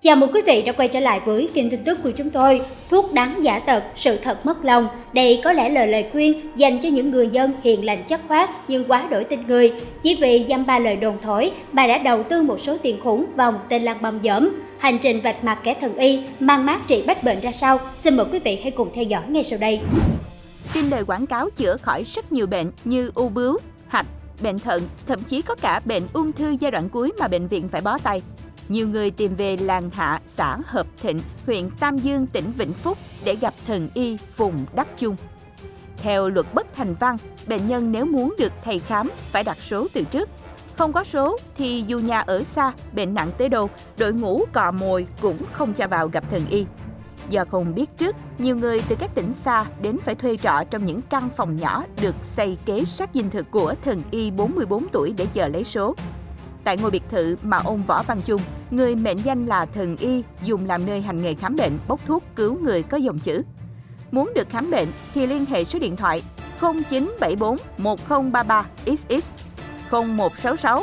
Chào mừng quý vị đã quay trở lại với kênh tin tức của chúng tôi. Thuốc đắng giả tật, sự thật mất lòng. Đây có lẽ là lời khuyên dành cho những người dân hiền lành chất phác nhưng quá đổi tin người. Chỉ vì dăm ba lời đồn thổi, bà đã đầu tư một số tiền khủng vào một tên lang băm dởm. Hành trình vạch mặt kẻ thần y, mang mát trị bách bệnh ra sao? Xin mời quý vị hãy cùng theo dõi ngay sau đây. Tin lời quảng cáo chữa khỏi rất nhiều bệnh như u bướu, hạch, bệnh thận, thậm chí có cả bệnh ung thư giai đoạn cuối mà bệnh viện phải bó tay. Nhiều người tìm về làng Hạ, xã Hợp Thịnh, huyện Tam Dương, tỉnh Vĩnh Phúc để gặp thần y Phùng Đắc Chung. Theo luật bất thành văn, bệnh nhân nếu muốn được thầy khám phải đặt số từ trước. Không có số thì dù nhà ở xa, bệnh nặng tới đâu, đội ngũ cò mồi cũng không cho vào gặp thần y. Do không biết trước, nhiều người từ các tỉnh xa đến phải thuê trọ trong những căn phòng nhỏ được xây kế sát dinh thự của thần y 44 tuổi để chờ lấy số. Tại ngôi biệt thự mà ông Võ Văn Chung, người mệnh danh là thần y, dùng làm nơi hành nghề khám bệnh, bốc thuốc cứu người có dòng chữ: muốn được khám bệnh thì liên hệ số điện thoại 0974 1033 XX, 0166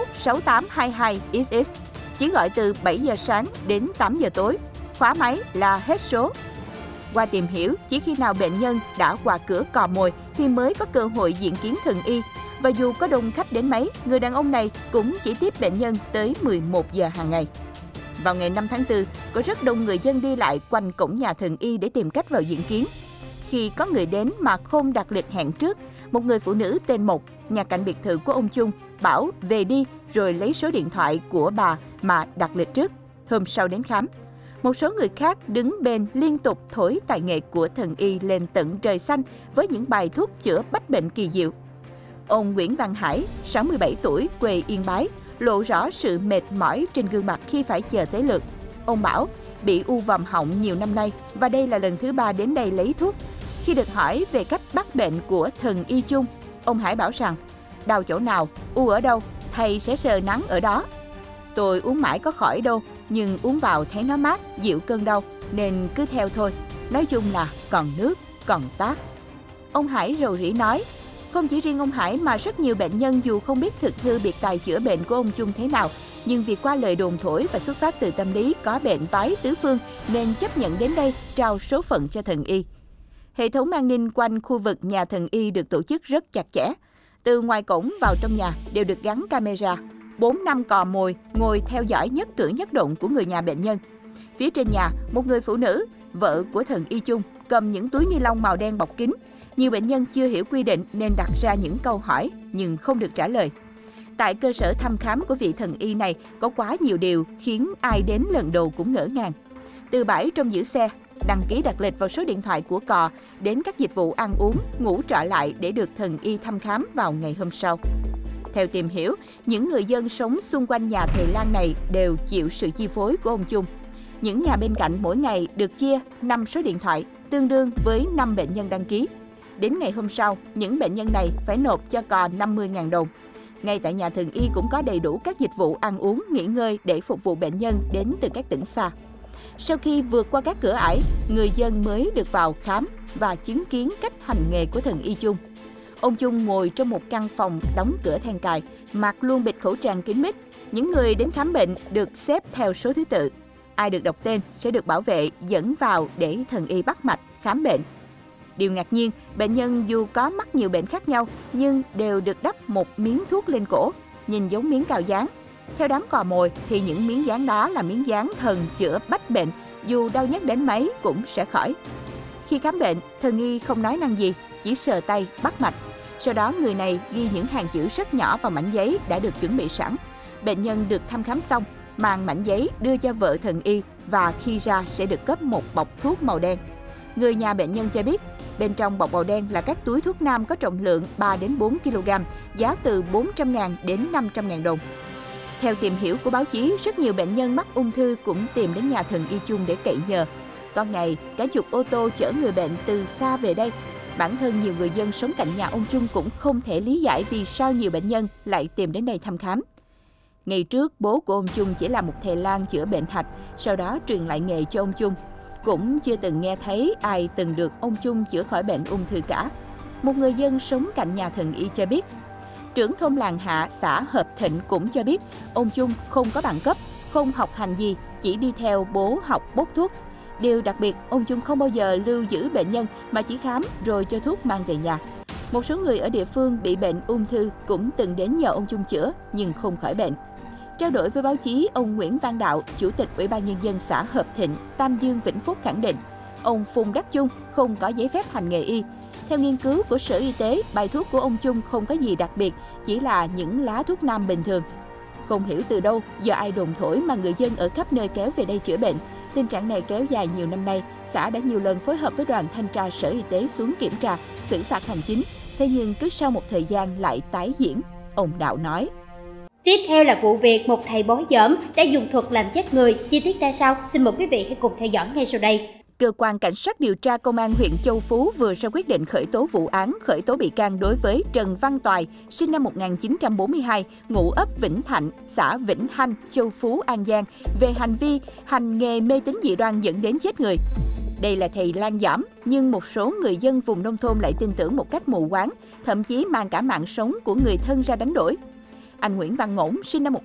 6822 XX. Chỉ gọi từ 7 giờ sáng đến 8 giờ tối, khóa máy là hết số. Qua tìm hiểu, chỉ khi nào bệnh nhân đã qua cửa cò mồi thì mới có cơ hội diện kiến thần y. Và dù có đông khách đến mấy, người đàn ông này cũng chỉ tiếp bệnh nhân tới 11 giờ hàng ngày. Vào ngày 5 tháng 4, có rất đông người dân đi lại quanh cổng nhà thần y để tìm cách vào diện kiến. Khi có người đến mà không đặt lịch hẹn trước, một người phụ nữ tên Mộc, nhà cạnh biệt thự của ông Chung, bảo về đi rồi lấy số điện thoại của bà mà đặt lịch trước. Hôm sau đến khám. Một số người khác đứng bên liên tục thổi tài nghệ của thần y lên tận trời xanh với những bài thuốc chữa bách bệnh kỳ diệu. Ông Nguyễn Văn Hải, 67 tuổi, quê Yên Bái, lộ rõ sự mệt mỏi trên gương mặt khi phải chờ tới lượt. Ông bảo bị u vòm họng nhiều năm nay và đây là lần thứ 3 đến đây lấy thuốc. Khi được hỏi về cách bắt bệnh của thần y Chung, ông Hải bảo rằng đau chỗ nào, u ở đâu, thầy sẽ sờ nắng ở đó. Tôi uống mãi có khỏi đâu, nhưng uống vào thấy nó mát, dịu cơn đau, nên cứ theo thôi. Nói chung là còn nước, còn tát. Ông Hải rầu rĩ nói, không chỉ riêng ông Hải mà rất nhiều bệnh nhân dù không biết thực hư biệt tài chữa bệnh của ông Chung thế nào, nhưng vì qua lời đồn thổi và xuất phát từ tâm lý có bệnh vái tứ phương nên chấp nhận đến đây trao số phận cho thần y. Hệ thống an ninh quanh khu vực nhà thần y được tổ chức rất chặt chẽ. Từ ngoài cổng vào trong nhà đều được gắn camera. 4 năm cò mồi ngồi theo dõi nhất cử nhất động của người nhà bệnh nhân. Phía trên nhà, một người phụ nữ, vợ của thần y Chung, cầm những túi ni lông màu đen bọc kín. Nhiều bệnh nhân chưa hiểu quy định nên đặt ra những câu hỏi nhưng không được trả lời. Tại cơ sở thăm khám của vị thần y này có quá nhiều điều khiến ai đến lần đầu cũng ngỡ ngàng. Từ bãi trông giữ xe, đăng ký đặt lịch vào số điện thoại của cò, đến các dịch vụ ăn uống, ngủ trọ lại để được thần y thăm khám vào ngày hôm sau. Theo tìm hiểu, những người dân sống xung quanh nhà thầy lang này đều chịu sự chi phối của ông Chung. Những nhà bên cạnh mỗi ngày được chia 5 số điện thoại, tương đương với 5 bệnh nhân đăng ký. Đến ngày hôm sau, những bệnh nhân này phải nộp cho cò 50.000 đồng. Ngay tại nhà thần y cũng có đầy đủ các dịch vụ ăn uống, nghỉ ngơi để phục vụ bệnh nhân đến từ các tỉnh xa. Sau khi vượt qua các cửa ải, người dân mới được vào khám và chứng kiến cách hành nghề của thần y Chung. Ông Chung ngồi trong một căn phòng đóng cửa then cài, mặc luôn bịt khẩu trang kín mít. Những người đến khám bệnh được xếp theo số thứ tự. Ai được đọc tên sẽ được bảo vệ dẫn vào để thần y bắt mạch, khám bệnh. Điều ngạc nhiên, bệnh nhân dù có mắc nhiều bệnh khác nhau nhưng đều được đắp một miếng thuốc lên cổ, nhìn giống miếng cào dán. Theo đám cò mồi thì những miếng dán đó là miếng dán thần chữa bách bệnh, dù đau nhất đến mấy cũng sẽ khỏi. Khi khám bệnh, thần y không nói năng gì, chỉ sờ tay, bắt mạch. Sau đó người này ghi những hàng chữ rất nhỏ vào mảnh giấy đã được chuẩn bị sẵn. Bệnh nhân được thăm khám xong, mang mảnh giấy đưa cho vợ thần y và khi ra sẽ được cấp một bọc thuốc màu đen. Người nhà bệnh nhân cho biết, bên trong bọc màu đen là các túi thuốc nam có trọng lượng 3 đến 4 kg, giá từ 400.000 đến 500.000 đồng. Theo tìm hiểu của báo chí, rất nhiều bệnh nhân mắc ung thư cũng tìm đến nhà thần y Chung để cậy nhờ. Có ngày, cả chục ô tô chở người bệnh từ xa về đây. Bản thân nhiều người dân sống cạnh nhà ông Chung cũng không thể lý giải vì sao nhiều bệnh nhân lại tìm đến đây thăm khám. Ngày trước, bố của ông Chung chỉ là một thầy lang chữa bệnh hạch, sau đó truyền lại nghề cho ông Chung. Cũng chưa từng nghe thấy ai từng được ông Chung chữa khỏi bệnh ung thư cả. Một người dân sống cạnh nhà thần y cho biết. Trưởng thôn làng Hạ, xã Hợp Thịnh cũng cho biết ông Chung không có bằng cấp, không học hành gì, chỉ đi theo bố học bốc thuốc. Điều đặc biệt, ông Chung không bao giờ lưu giữ bệnh nhân mà chỉ khám rồi cho thuốc mang về nhà. Một số người ở địa phương bị bệnh ung thư cũng từng đến nhờ ông Chung chữa nhưng không khỏi bệnh. Trao đổi với báo chí, ông Nguyễn Văn Đạo, Chủ tịch Ủy ban Nhân dân xã Hợp Thịnh, Tam Dương, Vĩnh Phúc khẳng định, ông Phùng Đắc Chung không có giấy phép hành nghề y. Theo nghiên cứu của Sở Y tế, bài thuốc của ông Chung không có gì đặc biệt, chỉ là những lá thuốc nam bình thường. Không hiểu từ đâu, do ai đồn thổi mà người dân ở khắp nơi kéo về đây chữa bệnh. Tình trạng này kéo dài nhiều năm nay, xã đã nhiều lần phối hợp với đoàn thanh tra Sở Y tế xuống kiểm tra, xử phạt hành chính. Thế nhưng cứ sau một thời gian lại tái diễn, ông Đạo nói. Tiếp theo là vụ việc một thầy bói dởm đã dùng thuật làm chết người. Chi tiết ra sao? Xin mời quý vị hãy cùng theo dõi ngay sau đây. Cơ quan Cảnh sát điều tra Công an huyện Châu Phú vừa ra quyết định khởi tố vụ án, khởi tố bị can đối với Trần Văn Toài, sinh năm 1942, ngụ ấp Vĩnh Thạnh, xã Vĩnh Hanh, Châu Phú, An Giang, về hành vi hành nghề mê tín dị đoan dẫn đến chết người. Đây là thầy lang dõm, nhưng một số người dân vùng nông thôn lại tin tưởng một cách mù quáng, thậm chí mang cả mạng sống của người thân ra đánh đổi. Anh Nguyễn Văn Ngỗng, sinh năm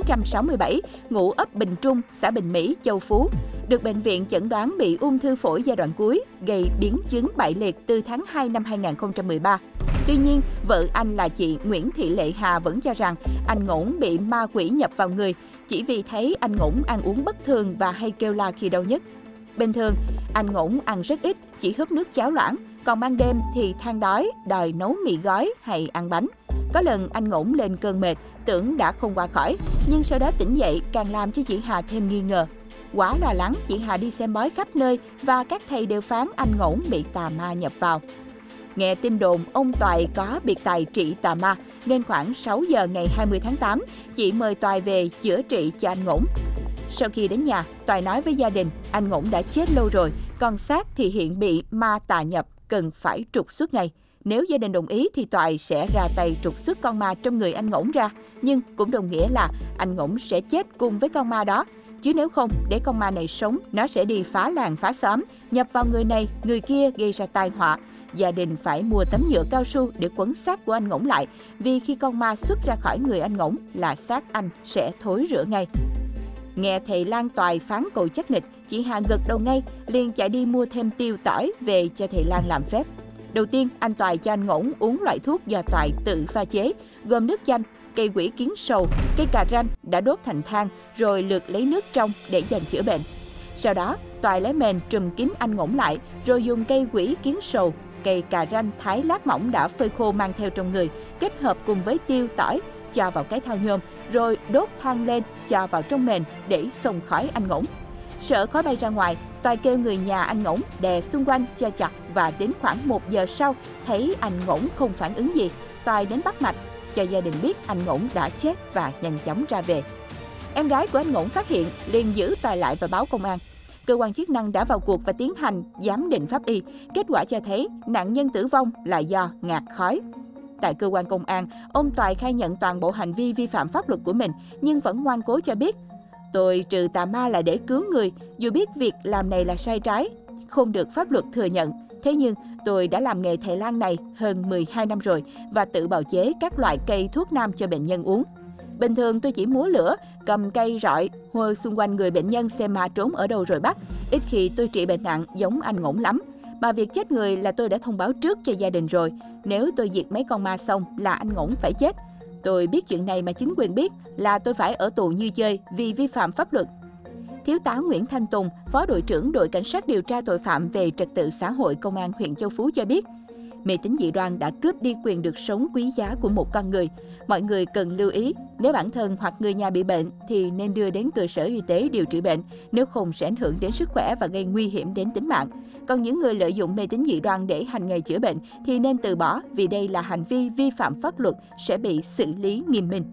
1967, ngụ ấp Bình Trung, xã Bình Mỹ, Châu Phú, được bệnh viện chẩn đoán bị ung thư phổi giai đoạn cuối, gây biến chứng bại liệt từ tháng 2 năm 2013. Tuy nhiên, vợ anh là chị Nguyễn Thị Lệ Hà vẫn cho rằng anh Ngỗng bị ma quỷ nhập vào người, chỉ vì thấy anh Ngỗng ăn uống bất thường và hay kêu la khi đau nhức. Bình thường, anh Ngỗng ăn rất ít, chỉ húp nước cháo loãng, còn ban đêm thì than đói, đòi nấu mì gói hay ăn bánh. Có lần anh Ngỗng lên cơn mệt, tưởng đã không qua khỏi, nhưng sau đó tỉnh dậy càng làm cho chị Hà thêm nghi ngờ. Quá lo lắng, chị Hà đi xem bói khắp nơi và các thầy đều phán anh Ngỗng bị tà ma nhập vào. Nghe tin đồn ông Toài có biệt tài trị tà ma, nên khoảng 6 giờ ngày 20 tháng 8, chị mời Toài về chữa trị cho anh Ngỗng. Sau khi đến nhà, Toài nói với gia đình, anh Ngỗng đã chết lâu rồi, còn xác thì hiện bị ma tà nhập, cần phải trục xuất ngay. Nếu gia đình đồng ý thì Toài sẽ ra tay trục xuất con ma trong người anh Ngỗng ra, nhưng cũng đồng nghĩa là anh Ngỗng sẽ chết cùng với con ma đó. Chứ nếu không, để con ma này sống, nó sẽ đi phá làng phá xóm, nhập vào người này, người kia gây ra tai họa. Gia đình phải mua tấm nhựa cao su để quấn xác của anh Ngỗng lại, vì khi con ma xuất ra khỏi người anh Ngỗng là xác anh sẽ thối rữa ngay. Nghe thầy lang Toài phán cầu chắc nịch, chị Hà gật đầu ngay, liền chạy đi mua thêm tiêu tỏi về cho thầy lang làm phép. Đầu tiên, anh Toài cho anh Ngỗng uống loại thuốc do Toài tự pha chế, gồm nước chanh, cây quỷ kiến sầu, cây cà ranh đã đốt thành than rồi lượt lấy nước trong để dành chữa bệnh. Sau đó, Toài lấy mền trùm kín anh Ngỗng lại, rồi dùng cây quỷ kiến sầu, cây cà ranh thái lát mỏng đã phơi khô mang theo trong người, kết hợp cùng với tiêu tỏi, cho vào cái thau nhôm, rồi đốt than lên, cho vào trong mền để xông khói anh Ngỗng. Sợ khói bay ra ngoài, Toài kêu người nhà anh Ngỗng đè xung quanh cho chặt, và đến khoảng 1 giờ sau, thấy anh Ngỗng không phản ứng gì, Toài đến bắt mạch, cho gia đình biết anh Ngỗng đã chết và nhanh chóng ra về. Em gái của anh Ngỗng phát hiện, liền giữ Toài lại và báo công an. Cơ quan chức năng đã vào cuộc và tiến hành giám định pháp y. Kết quả cho thấy nạn nhân tử vong là do ngạt khói. Tại cơ quan công an, ông Toài khai nhận toàn bộ hành vi vi phạm pháp luật của mình, nhưng vẫn ngoan cố cho biết, tôi trừ tà ma là để cứu người, dù biết việc làm này là sai trái, không được pháp luật thừa nhận. Thế nhưng, tôi đã làm nghề thầy lang này hơn 12 năm rồi và tự bào chế các loại cây thuốc nam cho bệnh nhân uống. Bình thường tôi chỉ múa lửa, cầm cây rọi, hơ xung quanh người bệnh nhân xem ma trốn ở đâu rồi bắt. Ít khi tôi trị bệnh nặng giống anh Ngỗng lắm. Mà việc chết người là tôi đã thông báo trước cho gia đình rồi. Nếu tôi diệt mấy con ma xong là anh Ngỗng phải chết. Tôi biết chuyện này mà chính quyền biết là tôi phải ở tù như chơi vì vi phạm pháp luật. Thiếu tá Nguyễn Thanh Tùng, Phó đội trưởng đội Cảnh sát điều tra tội phạm về trật tự xã hội Công an huyện Châu Phú cho biết, mê tín dị đoan đã cướp đi quyền được sống quý giá của một con người. Mọi người cần lưu ý, nếu bản thân hoặc người nhà bị bệnh thì nên đưa đến cơ sở y tế điều trị bệnh, nếu không sẽ ảnh hưởng đến sức khỏe và gây nguy hiểm đến tính mạng. Còn những người lợi dụng mê tín dị đoan để hành nghề chữa bệnh thì nên từ bỏ, vì đây là hành vi vi phạm pháp luật sẽ bị xử lý nghiêm minh.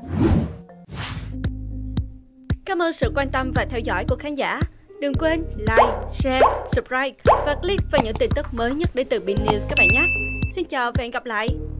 Cảm ơn sự quan tâm và theo dõi của khán giả. Đừng quên like, share, subscribe và click vào những tin tức mới nhất đến từ BNews các bạn nhé. Xin chào và hẹn gặp lại!